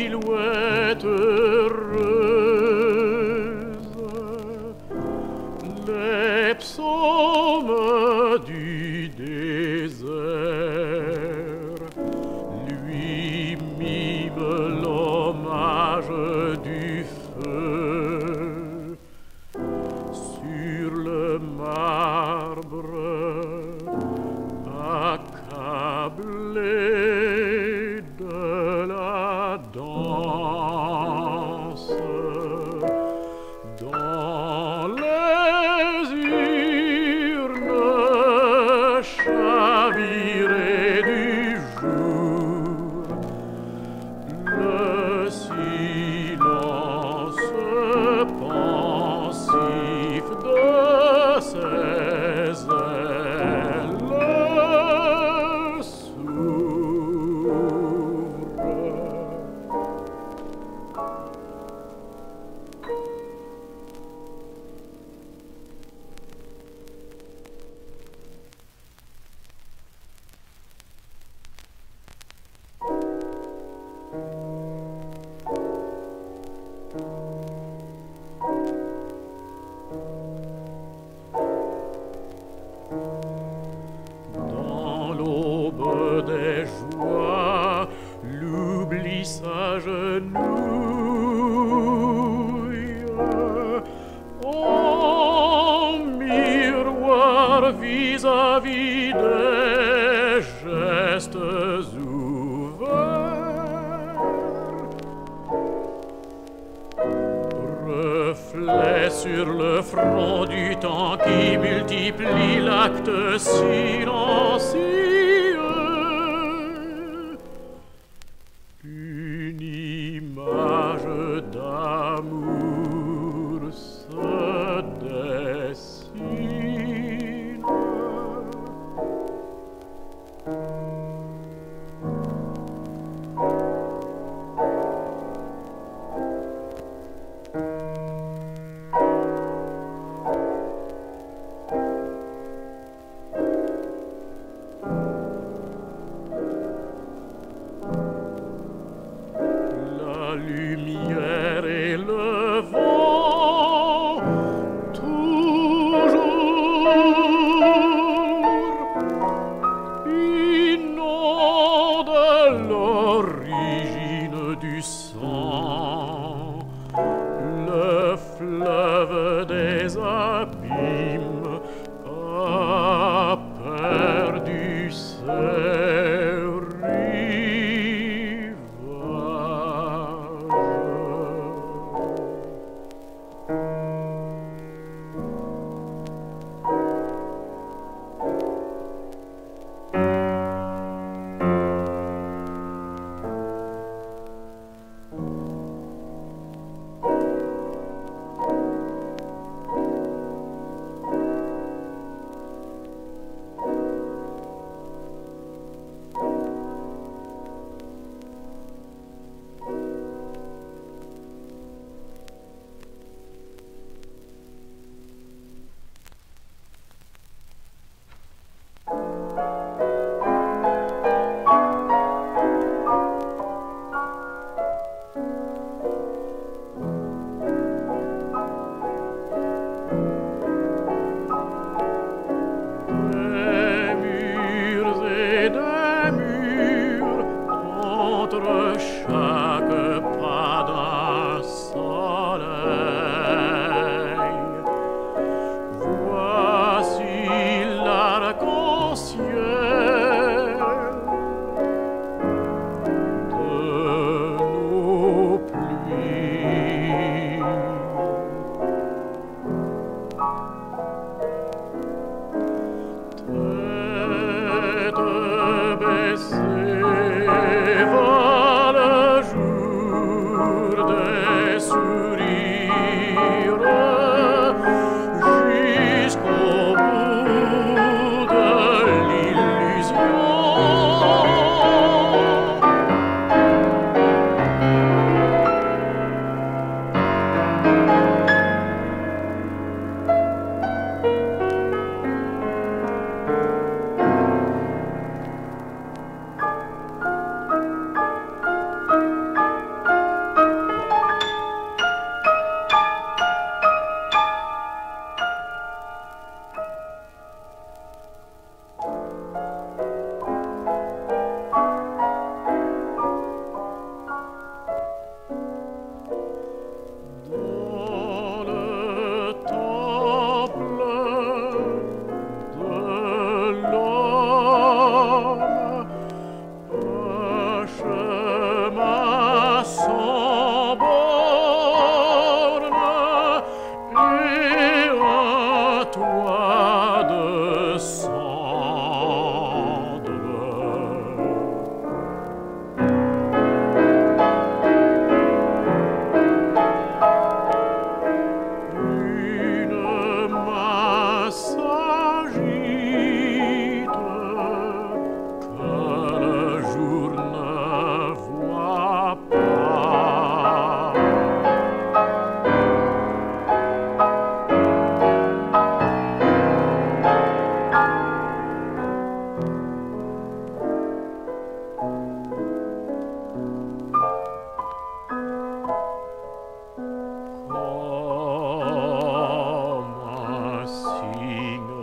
silhouette heureuse, les psaumes du désert lui miment l'hommage du feu sur le marbre accablé de la danse. Dans les urnes chavirées du jour, le silence pensif de ses ailes s'ouvre. Dans l'aube des joies, l'oubli s'agenouille en miroir vis-à-vis des gestes ouverts, reflet sur le front du temps qui multiplie l'acte silencieux. Une image d'amour se dessine. La lumière et le vent, toujours, inondent l'origine du sang, le fleuve des abîmes a perdu ses rivages. ligne.